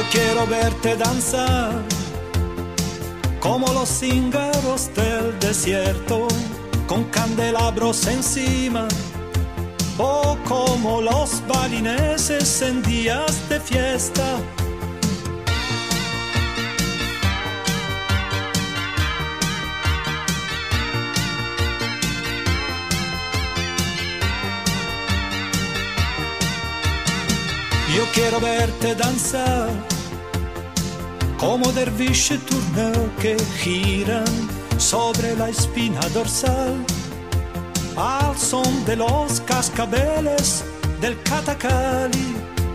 quiero verte danzar como los cíngaros del desierto, con candelabros encima, o como los balineses en días de fiesta. Yo quiero verte danzar como derviche turneo que giran sobre la espina dorsal, al son de los cascabeles del Catacali.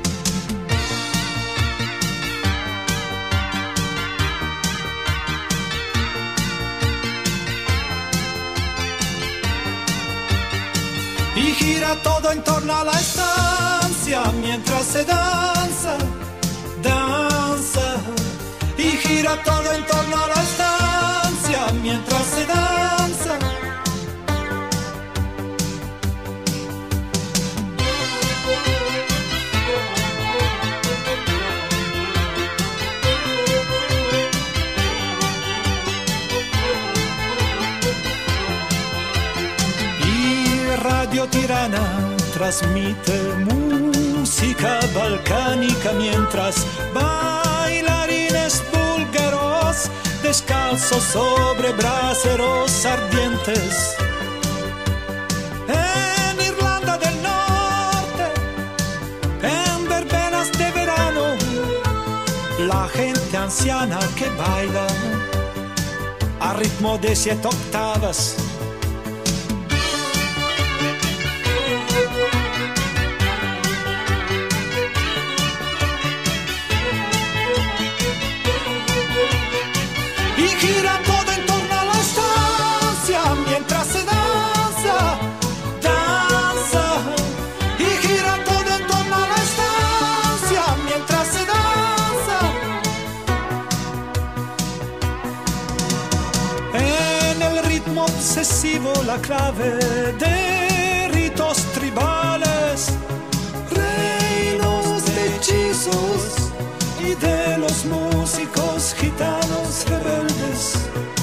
Y gira todo en torno a la estancia mientras se danza, danza. Y gira todo en torno a la estancia mientras se danza. Y Radio Tirana transmite música balcánica mientras bailarines búlgaros descalzos sobre braseros ardientes. En Irlanda del Norte, en verbenas de verano, la gente anciana que baila a ritmo de 7 octavas. Y gira todo en torno a la estancia mientras se danza, danza. Y gira todo en torno a la estancia mientras se danza. En el ritmo obsesivo la clave de ritos tribales, reinos de hechizos y de los músicos gitanos rebeldes.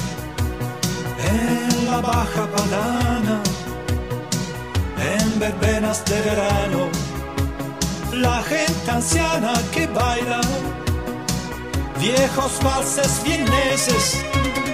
En la Baja Padana, en verbenas de verano, la gente anciana que baila viejos valses vieneses